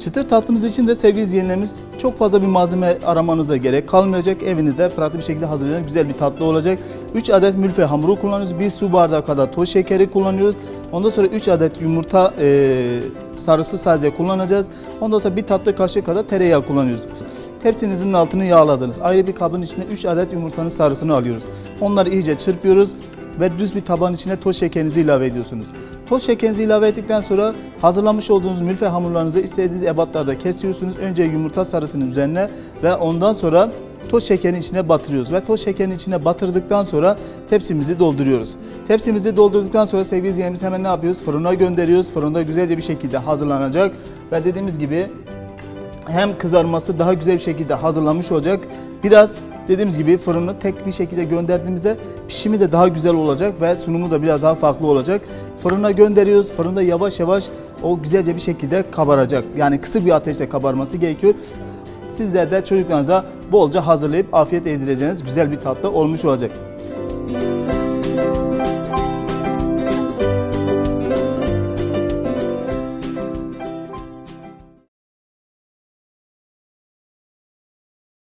Çıtır tatlımız için de sevgili izleyenlerimiz çok fazla bir malzeme aramanıza gerek kalmayacak. Evinizde pratik bir şekilde hazırlanan güzel bir tatlı olacak. 3 adet mülfe hamuru kullanıyoruz. 1 su bardağı kadar toz şekeri kullanıyoruz. Ondan sonra 3 adet yumurta sarısı sadece kullanacağız. Ondan sonra 1 tatlı kaşığı kadar tereyağı kullanıyoruz. Tepsinizin altını yağladınız. Ayrı bir kabın içine 3 adet yumurtanın sarısını alıyoruz. Onları iyice çırpıyoruz ve düz bir tabanın içine toz şekerinizi ilave ediyorsunuz. Toz şekerinizi ilave ettikten sonra hazırlamış olduğunuz mülfe hamurlarınızı istediğiniz ebatlarda kesiyorsunuz. Önce yumurta sarısının üzerine ve ondan sonra toz şekerin içine batırıyoruz ve toz şekerin içine batırdıktan sonra tepsimizi dolduruyoruz. Tepsimizi doldurduktan sonra sevgili izleyenlerimiz hemen ne yapıyoruz? Fırına gönderiyoruz. Fırında güzelce bir şekilde hazırlanacak ve dediğimiz gibi hem kızarması daha güzel bir şekilde hazırlanmış olacak. Biraz dediğimiz gibi fırını tek bir şekilde gönderdiğimizde pişimi de daha güzel olacak ve sunumu da biraz daha farklı olacak. Fırına gönderiyoruz. Fırında yavaş yavaş o güzelce bir şekilde kabaracak. Yani kısık bir ateşte kabarması gerekiyor. Sizler de çocuklarınıza bolca hazırlayıp afiyet yedireceğiniz güzel bir tatlı olmuş olacak.